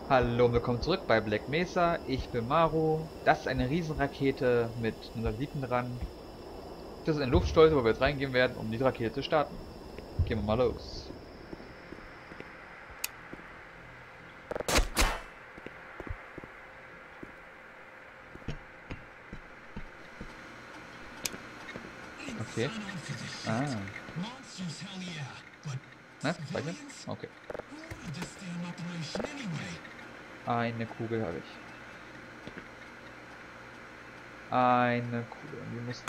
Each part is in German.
Hallo, willkommen zurück bei Black Mesa. Ich bin Maru. Das ist eine Riesenrakete mit einem Satelliten dran. Das ist eine Luftschleuse, wo wir jetzt reingehen werden, um diese Rakete zu starten. Gehen wir mal los. Okay. Ah. Na, speichern? Okay. Eine Kugel habe ich. Eine Kugel. Die muss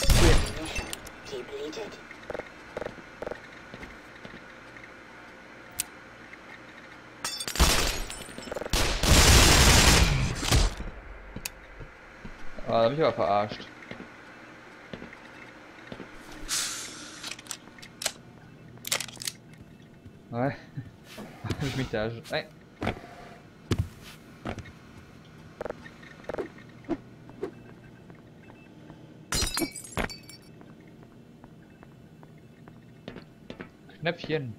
da hab ich aber verarscht. Hab ich mich da schon. Nein. Knöpfchen.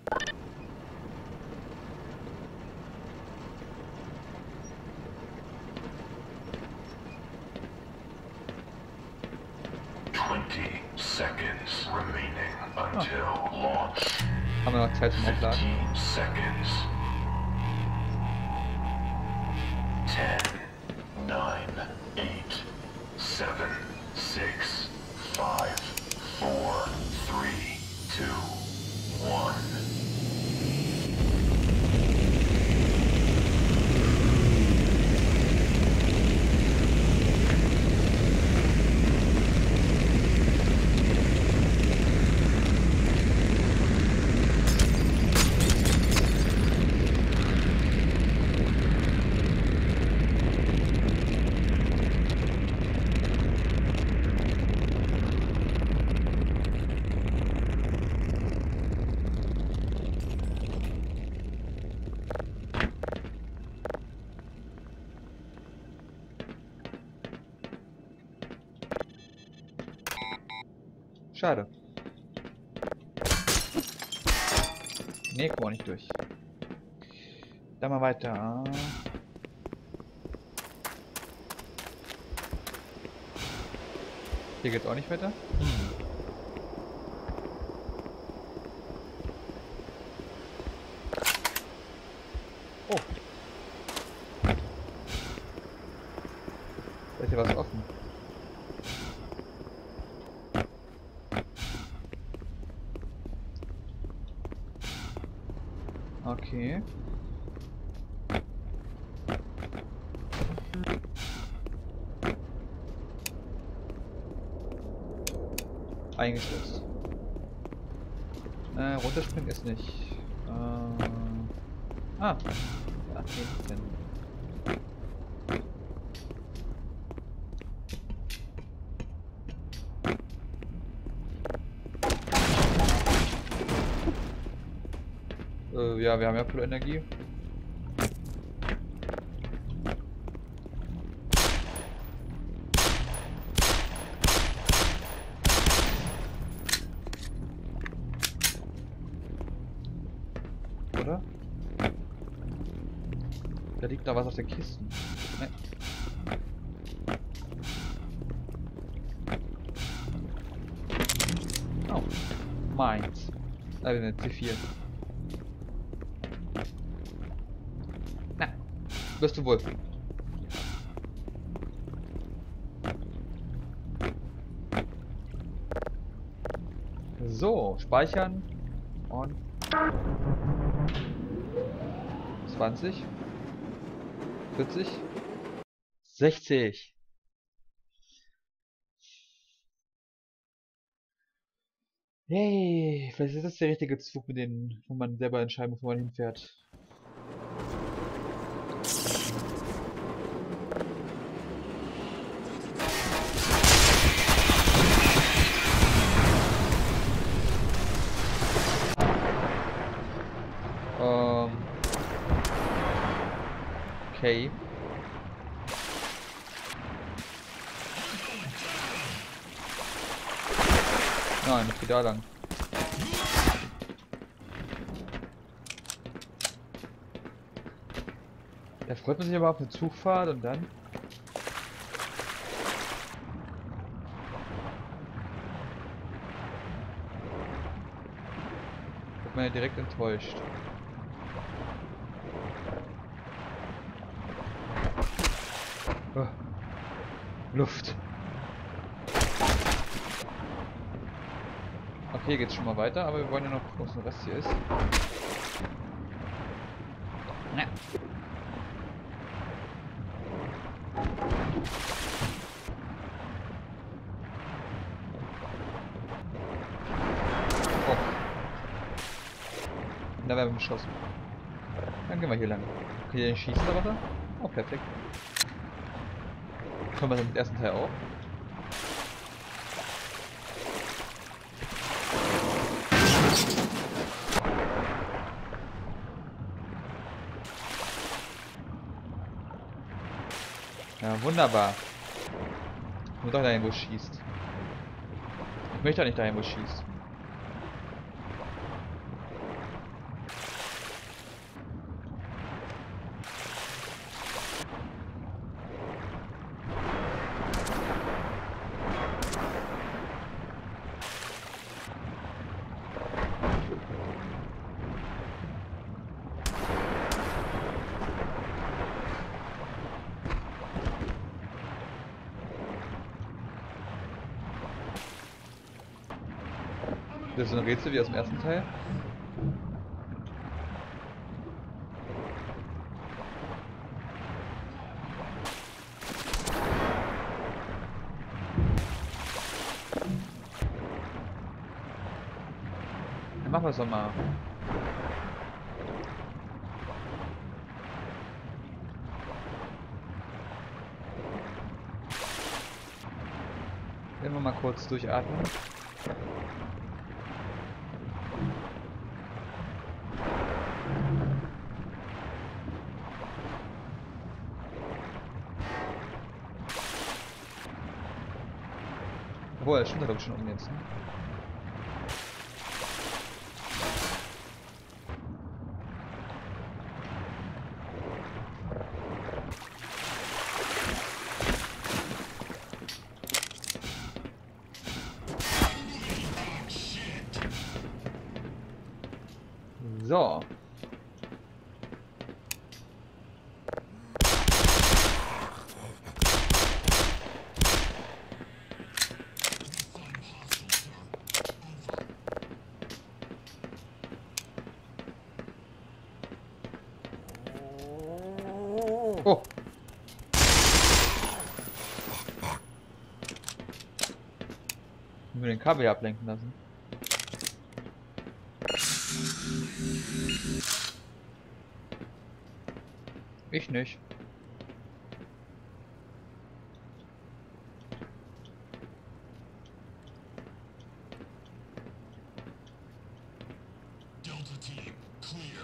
Seconds remaining until launch. Haben wir noch Zeit zum Aufladen? 15 seconds. 10, 9, 8, 7, 6, 5, 4, 3, 2, 1. Schade. Nee, komm auch nicht durch. Dann mal weiter. Hier geht's auch nicht weiter. Oh. Da ist hier was offen. Okay. Eingeschlossen. Runterspringen ist nicht. Ah. Ja, hinten. Ja, wir haben ja voll Energie. Oder? Da liegt da was auf den Kisten. Nee. Oh. Meins. Eine C4. Na. Wirst du wohl. So, speichern. Und 20. 40. 60. Hey, vielleicht ist das der richtige Zug, mit dem, wo man selber entscheiden muss, wo man hinfährt. Okay. Nein, ich geh da lang. Da freut man sich aber auf eine Zugfahrt und dann. Wird man ja direkt enttäuscht. Oh. Luft. Okay, hier geht's schon mal weiter, aber wir wollen ja noch gucken, was der Rest hier ist. Na. Oh. Da werden wir beschossen. Dann gehen wir hier lang. Okay, hier schießt der Wasser. Oh, perfekt. Können wir dann mit dem ersten Teil auch. Ja, wunderbar. Nur doch dahin, wo es schießt. Ich möchte auch nicht dahin, wo es schießt. Das ist ein Rätsel wie aus dem ersten Teil. Dann machen wir es doch mal. Wenn wir mal kurz durchatmen. Obwohl, das stimmt doch schon um jetzt. Ne? So. Oh. Nur den Kabel ablenken lassen. Ich nicht. Delta Team, clear.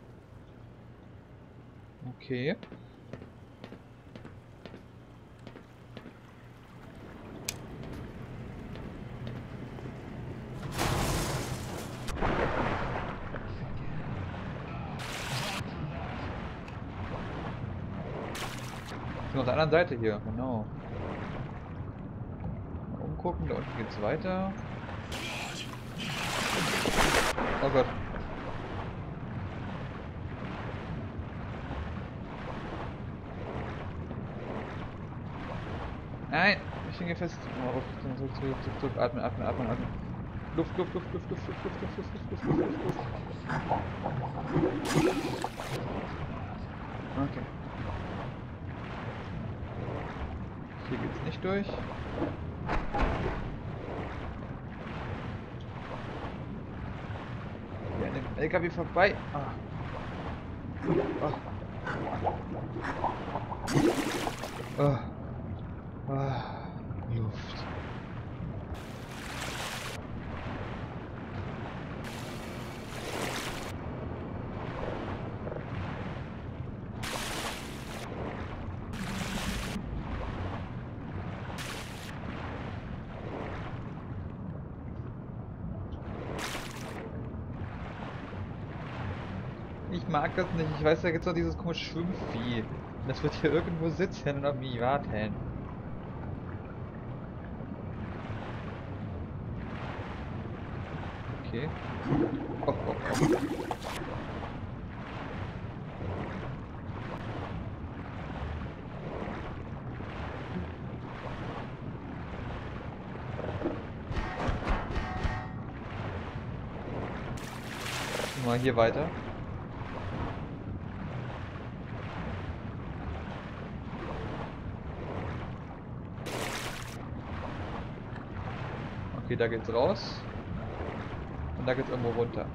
Okay. Sind auf der anderen Seite hier, genau. Mal umgucken, da unten geht's weiter. Oh Gott. Nein, ich hänge fest. Oh, zurück, atmen, atmen, atmen, atmen. Luft, Luft, Luft, Luft, Luft, Luft, Luft, Luft, Luft, Luft, Luft, Luft, Luft. Okay. Hier geht's nicht durch. Hier an dem LKW vorbei. Ah. Oh. Oh. Ah. Luft. mag das nicht. Ich weiß, da gibt's doch dieses komische Schwimmvieh. Und das wird hier irgendwo sitzen und auf mich warten. Okay. Oh, oh, oh. Mal hier weiter. Okay, da geht's raus. Und da geht's irgendwo runter.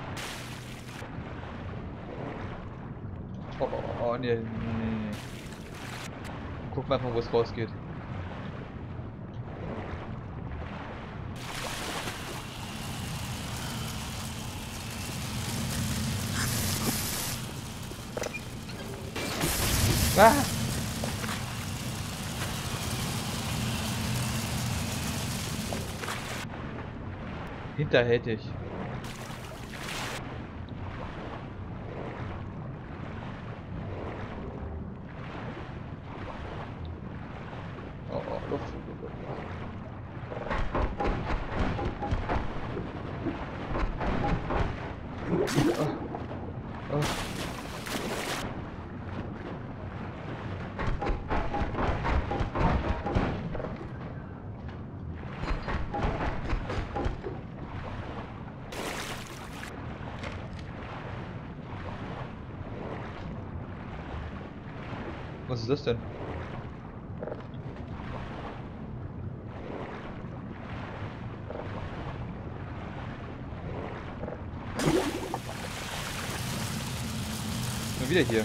Oh, oh, oh, nee, nee, nee. Gucken wir einfach, wo es rausgeht. Ah! Hinterhältig. Oh, oh, Luft. Oh, oh. Was ist das denn? Schon wieder hier.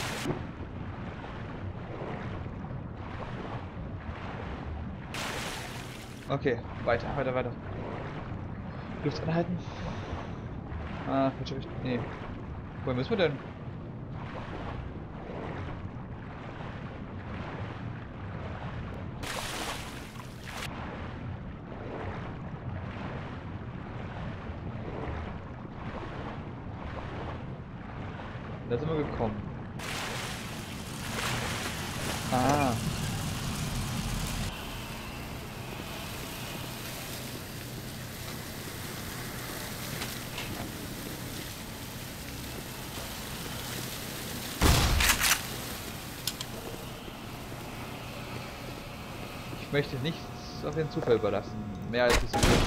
Okay, weiter, weiter, weiter. Luft anhalten. Ah, falsche Richtung. Nee. Wohin müssen wir denn? Da sind wir gekommen. Ah. Ich möchte nichts auf den Zufall überlassen. Mehr als es ist.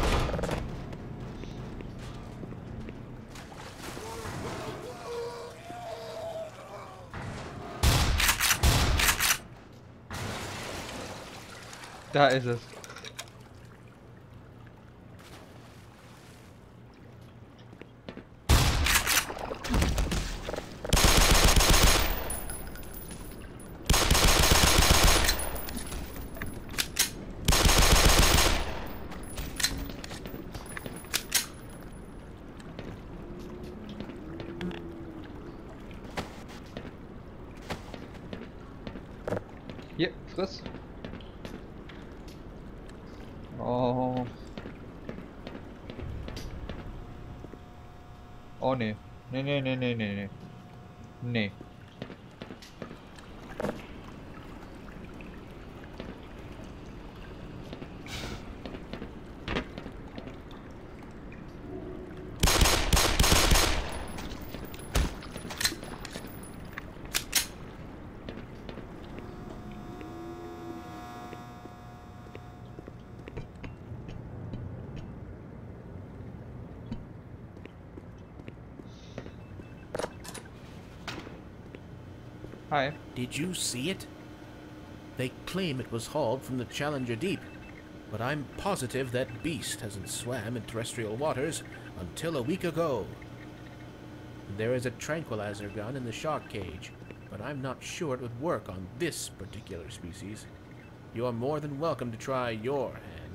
Da ist es. Hier, friss. Oh. Oh nee. Nee, nee, nee, nee, nee, nee. Nee. Hi. Did you see it? They claim it was hauled from the Challenger Deep, but I'm positive that beast hasn't swam in terrestrial waters until a week ago. There is a tranquilizer gun in the shark cage, but I'm not sure it would work on this particular species. You are more than welcome to try your hand.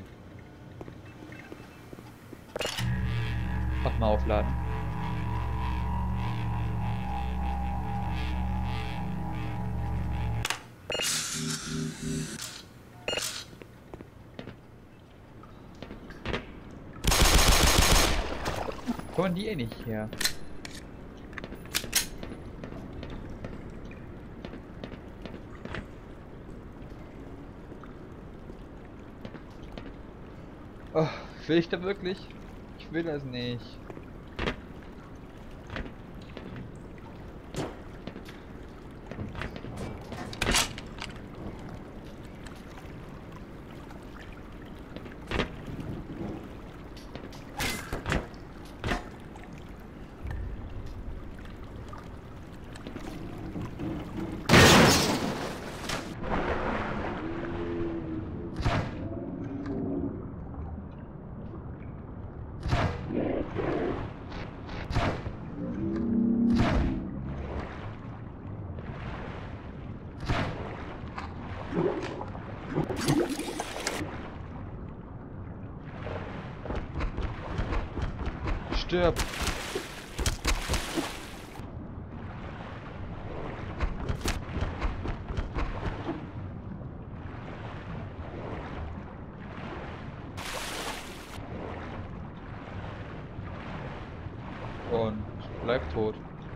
Mach mal aufladen. Kommen die eh nicht her. Oh, will ich da wirklich? Ich will das nicht. Stirb! Und bleib tot.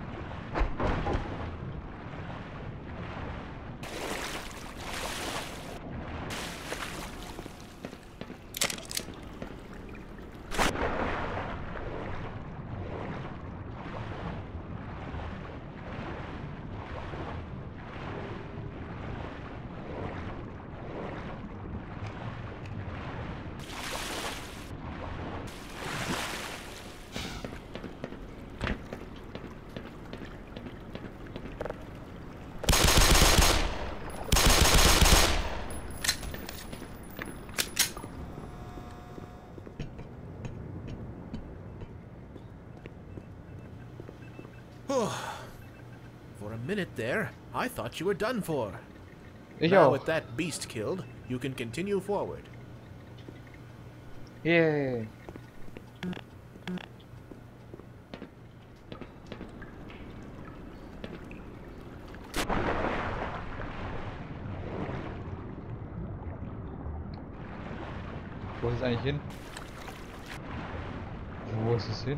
For a minute there, I thought you were done for. Ich Now auch. with that beast killed, you can continue forward. Yay. Wo ist es eigentlich hin? Wo ist es hin?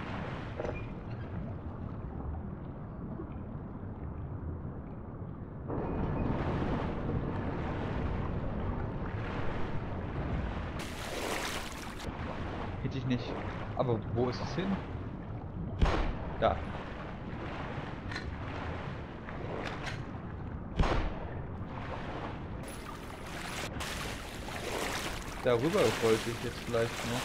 Hätte ich nicht. Aber wo ist es hin? Da. Darüber wollte ich jetzt vielleicht noch.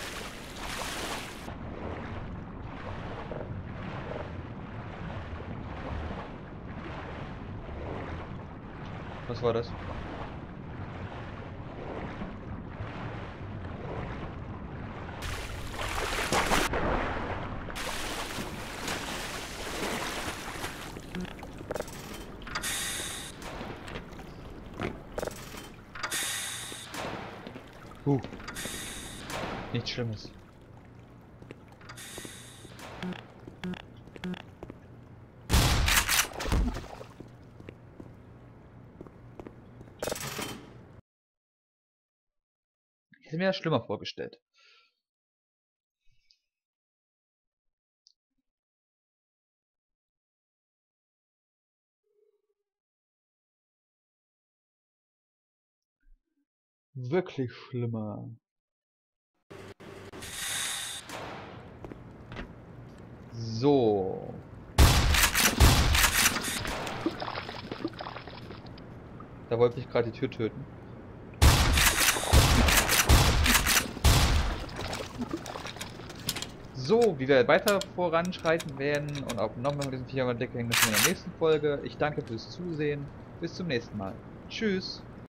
Was war das? Nichts Schlimmes. Ich hätte mir das schlimmer vorgestellt. Wirklich schlimmer. So. Da wollte ich gerade die Tür töten. So, wie wir weiter voranschreiten werden und auch nochmal mit diesen 400 Decke hängen, das in der nächsten Folge. Ich danke fürs Zusehen. Bis zum nächsten Mal. Tschüss.